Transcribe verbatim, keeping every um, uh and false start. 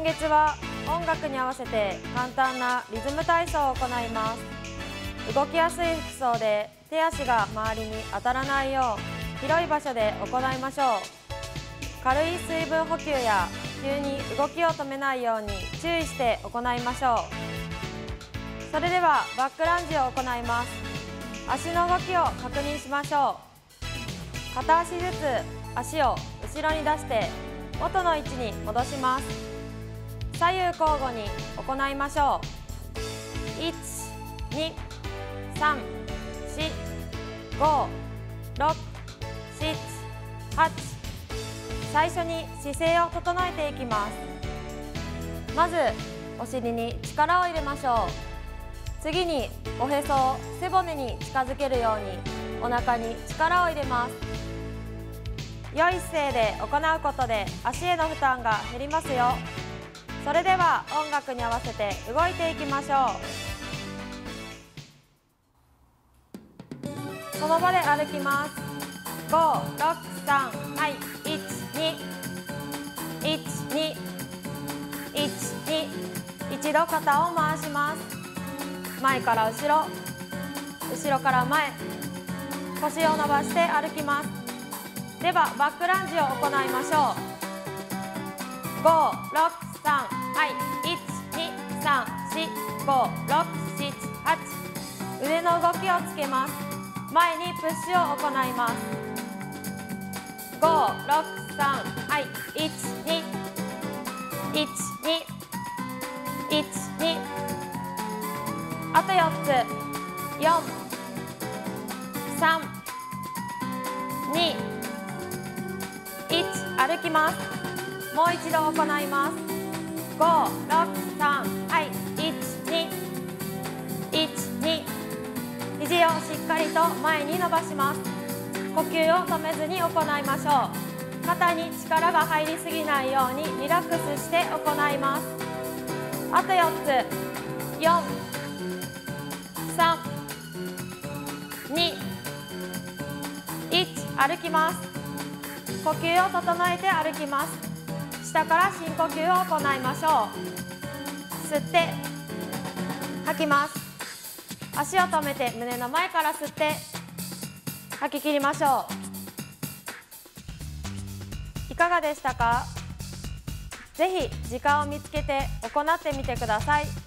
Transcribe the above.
今月は音楽に合わせて簡単なリズム体操を行います。動きやすい服装で手足が周りに当たらないよう広い場所で行いましょう。軽い水分補給や急に動きを止めないように注意して行いましょう。それではバックランジを行います。足の動きを確認しましょう。片足ずつ足を後ろに出して元の位置に戻します。左右交互に行いましょう。いち、に、さん、よん、ご、ろく、しち、はち。最初に姿勢を整えていきます。まずお尻に力を入れましょう。次におへそを背骨に近づけるようにお腹に力を入れます。良い姿勢で行うことで足への負担が減りますよ。それでは音楽に合わせて動いていきましょう。その場で歩きます。ご、ろく、さん、はい、いち、に、いち、に、いち、に、一度肩を回します。前から後ろ、後ろから前、腰を伸ばして歩きます。ではバックランジを行いましょう。ご、ろく、さん、はい、いち、に、さん、よん、ご、ろく、しち、はち。腕の動きをつけます。前にプッシュを行います。ご、ろく、さん、はい、いち、に、いち、に、いち、に。あとよっつ。よん、さん、に、いち。歩きます。もう一度行います。ご、ろく、さん、はい、いち、に、いち、に。肘をしっかりと前に伸ばします。呼吸を止めずに行いましょう。肩に力が入りすぎないようにリラックスして行います。あとよっつ。よん、さん、に、いち。歩きます。呼吸を整えて歩きます。下から深呼吸を行いましょう。吸って吐きます。足を止めて胸の前から吸って吐き切りましょう。いかがでしたか？ぜひ時間を見つけて行ってみてください。